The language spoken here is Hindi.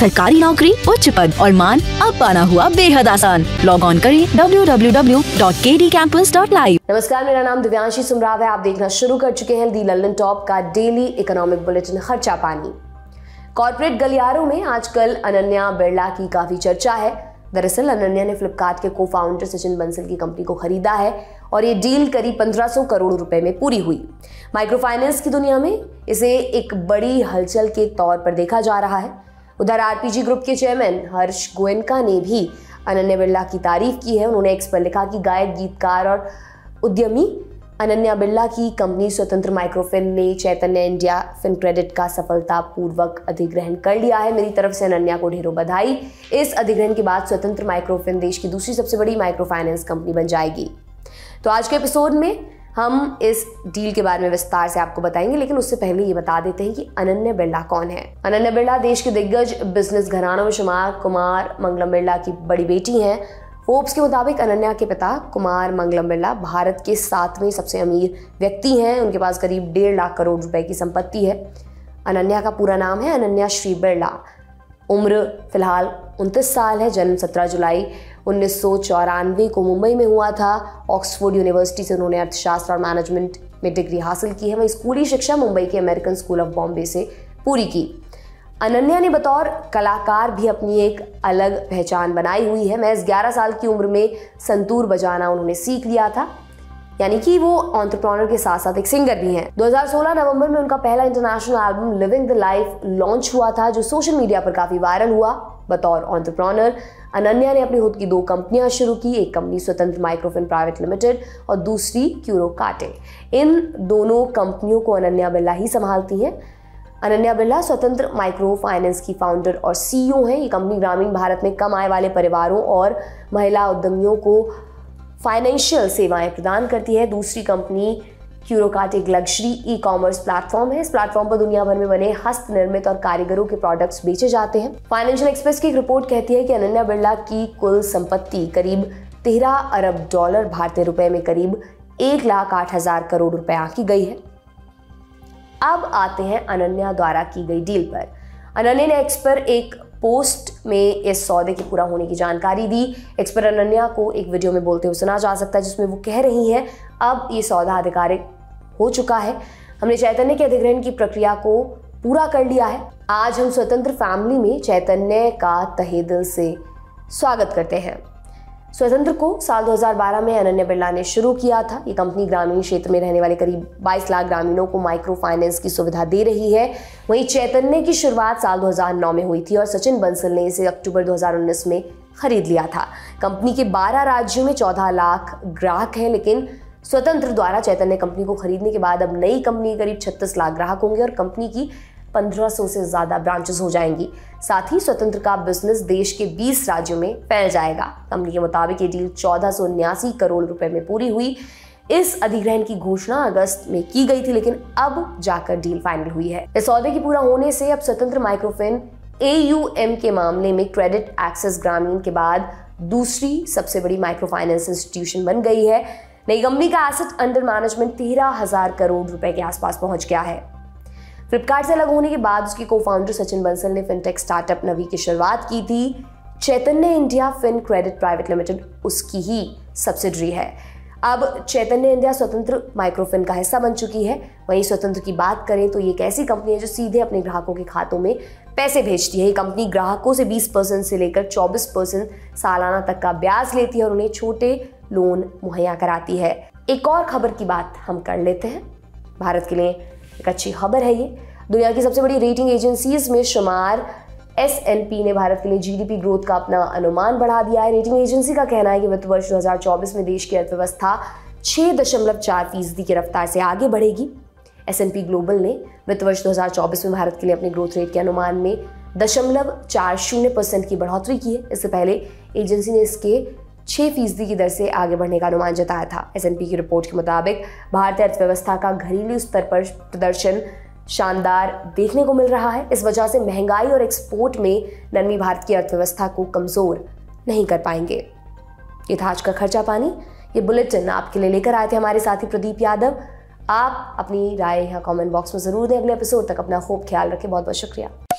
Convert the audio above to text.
सरकारी नौकरी, उच्च पद और मान अब पाना हुआ बेहद आसान। लॉग ऑन करें www.kdcampus.live। नमस्कार, मेरा नाम दिव्यांशी सुमराव है। आप देखना शुरू कर चुके हैं दी लंदन टॉप का डेली इकोनॉमिक बुलेटिन खर्चा पानी। कॉर्पोरेट गलियारों में आजकल अनन्या बिरला की काफी चर्चा है। दरअसल अनन्या ने फ्लिपकार्ट के को फाउंडर सचिन बंसल की कंपनी को खरीदा है और ये डील करीब 1500 करोड़ रुपए में पूरी हुई। माइक्रो फाइनेंस की दुनिया में इसे एक बड़ी हलचल के तौर पर देखा जा रहा है। उधर आरपीजी ग्रुप के चेयरमैन हर्ष गोयनका ने भी अनन्या बिरला की तारीफ की है। उन्होंने एक्स पर लिखा कि गायक, गीतकार और उद्यमी अनन्या बिरला की कंपनी स्वतंत्र माइक्रोफिन ने चैतन्य इंडिया फिनक्रेडिट का सफलतापूर्वक अधिग्रहण कर लिया है। मेरी तरफ से अनन्या को ढेरों बधाई। इस अधिग्रहण के बाद स्वतंत्र माइक्रोफिन देश की दूसरी सबसे बड़ी माइक्रो फाइनेंस कंपनी बन जाएगी। तो आज के एपिसोड में हम इस डील के बारे में विस्तार से आपको बताएंगे, लेकिन उससे पहले ये बता देते हैं कि अनन्या बिरला कौन है। अनन्या बिरला देश के दिग्गज बिजनेस घरानों में शुमार कुमार मंगलम बिरला की बड़ी बेटी हैं। फोर्ब्स के मुताबिक अनन्या के पिता कुमार मंगलम बिरला भारत के 7वें सबसे अमीर व्यक्ति हैं। उनके पास करीब 1.5 लाख करोड़ रुपए की संपत्ति है। अनन्या का पूरा नाम है अनन्या श्री बिरला। उम्र फिलहाल 29 साल है। जन्म 17 जुलाई 1994 को मुंबई में हुआ था। ऑक्सफोर्ड यूनिवर्सिटी से उन्होंने अर्थशास्त्र और मैनेजमेंट में डिग्री हासिल की है। वहीं स्कूली शिक्षा मुंबई के अमेरिकन स्कूल ऑफ बॉम्बे से पूरी की। अनन्या ने बतौर कलाकार भी अपनी एक अलग पहचान बनाई हुई है। महज 11 साल की उम्र में संतूर बजाना उन्होंने सीख लिया था, यानी कि वो एंटरप्रेन्योर के साथ साथ एक सिंगर भी हैं। 2016 नवंबर में उनका पहला international album living the life launch हुआ था, जो सोशल मीडिया पर काफी वायरल हुआ। बतौर एंटरप्रेन्योर अनन्या ने अपनी खुद की 2 कंपनियां शुरू की। एक कंपनी स्वतंत्र माइक्रोफिन प्राइवेट लिमिटेड और दूसरी क्यूरो काटे। इन दोनों कंपनियों को अनन्या बिरला ही संभालती हैं। अनन्या बिरला स्वतंत्र माइक्रो फाइनेंस की फाउंडर और सीईओ हैं। ये कंपनी ग्रामीण भारत में कम आय वाले परिवारों और महिला उद्यमियों को फाइनेंशियल सेवाएं प्रदान करती है। दूसरी कंपनी क्यूरोकाट एक लग्जरी ई कॉमर्स प्लेटफॉर्म है। इस प्लेटफॉर्म पर दुनिया भर में बने हस्त निर्मित और कारीगरों के प्रोडक्ट्स बेचे जाते हैं। फाइनेंशियल एक्सप्रेस की एक रिपोर्ट कहती है कि अनन्या बिरला की कुल संपत्ति करीब 13 अरब डॉलर भारतीय रुपए में करीब 1,08,000 करोड़ रुपए आंकी गई है। अब आते हैं अनन्या द्वारा की गई डील पर। अनन्या ने एक्स पर एक पोस्ट में इस सौदे के पूरा होने की जानकारी दी। एक्स पर अनन्या को एक वीडियो में बोलते हुए सुना जा सकता है, जिसमें वो कह रही हैं, अब ये सौदा आधिकारिक हो चुका है। हमने चैतन्य के अधिग्रहण की प्रक्रिया को पूरा कर लिया है। आज हम स्वतंत्र फैमिली में चैतन्य का तहे दिल से स्वागत करते हैं। स्वतंत्र को साल 2012 में अनन्या बिरला ने शुरू किया था। ये कंपनी ग्रामीण क्षेत्र में रहने वाले करीब 22 लाख ग्रामीणों को माइक्रो फाइनेंस की सुविधा दे रही है। वहीं चैतन्य की शुरुआत साल 2009 में हुई थी और सचिन बंसल ने इसे अक्टूबर 2019 में खरीद लिया था। कंपनी के 12 राज्यों में 14 लाख ग्राहक हैं, लेकिन स्वतंत्र द्वारा चैतन्य कंपनी को खरीदने के बाद अब नई कंपनी करीब 36 लाख ग्राहक होंगे और कंपनी की 1500 से ज्यादा ब्रांचेस हो जाएंगी। साथ ही स्वतंत्र का बिजनेस देश के 20 राज्यों में फैल जाएगा। कंपनी के मुताबिक ये डील 1479 करोड़ रुपए में पूरी हुई। इस अधिग्रहण की घोषणा अगस्त में की गई थी, लेकिन अब जाकर डील फाइनल हुई है। इस सौदे के पूरा होने से अब स्वतंत्र माइक्रोफिन AUM के मामले में क्रेडिट एक्सेस ग्रामीण के बाद दूसरी सबसे बड़ी माइक्रो फाइनेंस इंस्टीट्यूशन बन गई है। नई कंपनी का एसेट अंडर मैनेजमेंट 13,000 करोड़ रुपए के आसपास पहुंच गया है। फ्लिपकार्ट से अलग होने के बाद उसके को फाउंडर सचिन बंसल ने फिनटेक स्टार्टअप नवी की शुरुआत की थी। Chaitanya India fin credit private limited उसकी ही सब्सिडरी है। अब चैतन्य इंडिया स्वतंत्र माइक्रोफिन का हिस्सा बन चुकी है। वहीं स्वतंत्र की बात करें तो ये एक ऐसी कंपनी है जो सीधे अपने ग्राहकों के खातों में पैसे भेजती है। ये कंपनी ग्राहकों से 20% से लेकर 24% सालाना तक का ब्याज लेती है और उन्हें छोटे लोन मुहैया कराती है। एक और खबर की बात हम कर लेते हैं। भारत के लिए एक अच्छी खबर है ये। दुनिया की सबसे बड़ी रेटिंग एजेंसीज में शुमार S&P ने भारत के लिए GDP ग्रोथ का अपना अनुमान बढ़ा दिया है। रेटिंग एजेंसी का कहना है कि वित्त वर्ष 2024 में देश की अर्थव्यवस्था 6.4% की रफ्तार से आगे बढ़ेगी। S&P ग्लोबल ने वित्त वर्ष 2024 में भारत के लिए अपने ग्रोथ रेट के अनुमान में 0.40% की बढ़ोतरी की है। इससे पहले एजेंसी ने इसके 6% की दर से आगे बढ़ने का अनुमान जताया था। S&P की रिपोर्ट के मुताबिक भारतीय अर्थव्यवस्था का घरेलू स्तर पर प्रदर्शन शानदार देखने को मिल रहा है। इस वजह से महंगाई और एक्सपोर्ट में नरमी भारत की अर्थव्यवस्था को कमजोर नहीं कर पाएंगे। ये था आज का खर्चा पानी। ये बुलेटिन आपके लिए लेकर आए थे हमारे साथी प्रदीप यादव। आप अपनी राय यहाँ कमेंट बॉक्स में जरूर दें। अगले एपिसोड तक अपना खूब ख्याल रखें। बहुत बहुत शुक्रिया।